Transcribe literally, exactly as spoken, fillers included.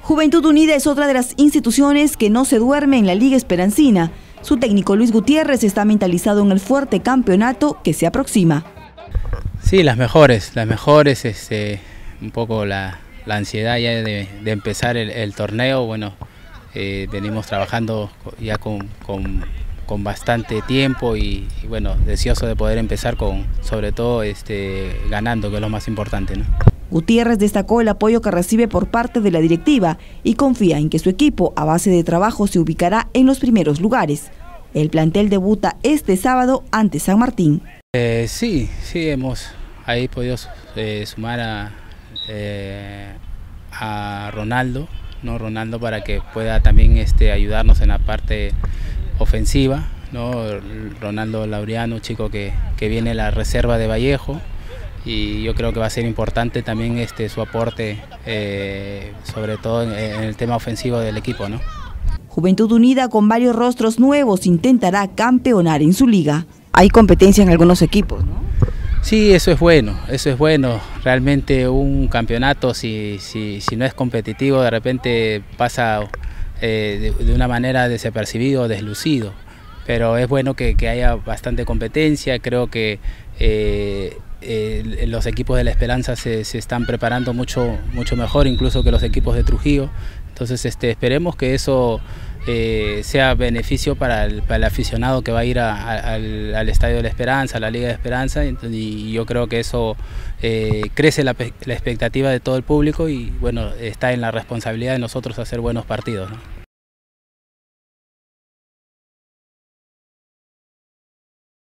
Juventud Unida es otra de las instituciones que no se duerme en la Liga Esperancina. Su técnico Luis Gutiérrez está mentalizado en el fuerte campeonato que se aproxima. Sí, las mejores, las mejores, este, un poco la, la ansiedad ya de, de empezar el, el torneo. Bueno, eh, venimos trabajando ya con, con, con bastante tiempo y, y bueno, deseoso de poder empezar con, sobre todo, este, ganando, que es lo más importante, ¿no? Gutiérrez destacó el apoyo que recibe por parte de la directiva y confía en que su equipo, a base de trabajo, se ubicará en los primeros lugares. El plantel debuta este sábado ante San Martín. Eh, sí, sí, hemos ahí podido eh, sumar a, eh, a Ronaldo, ¿no? Ronaldo para que pueda también este, ayudarnos en la parte ofensiva, ¿no? Ronaldo Laureano, chico que, que viene de la reserva de Vallejo. Y yo creo que va a ser importante también este, su aporte, eh, sobre todo en, en el tema ofensivo del equipo, ¿no? Juventud Unida, con varios rostros nuevos, intentará campeonar en su liga. Hay competencia en algunos equipos, ¿no? Sí, eso es bueno, eso es bueno. Realmente un campeonato, si, si, si no es competitivo, de repente pasa eh, de, de una manera desapercibido, deslucido. Pero es bueno que, que haya bastante competencia. Creo que eh, eh, los equipos de La Esperanza se, se están preparando mucho, mucho mejor, incluso que los equipos de Trujillo. Entonces este, esperemos que eso eh, sea beneficio para el, para el aficionado que va a ir a, a, al, al Estadio de La Esperanza, a la Liga de Esperanza, y, y yo creo que eso eh, crece la, la expectativa de todo el público y bueno, está en la responsabilidad de nosotros hacer buenos partidos, ¿no?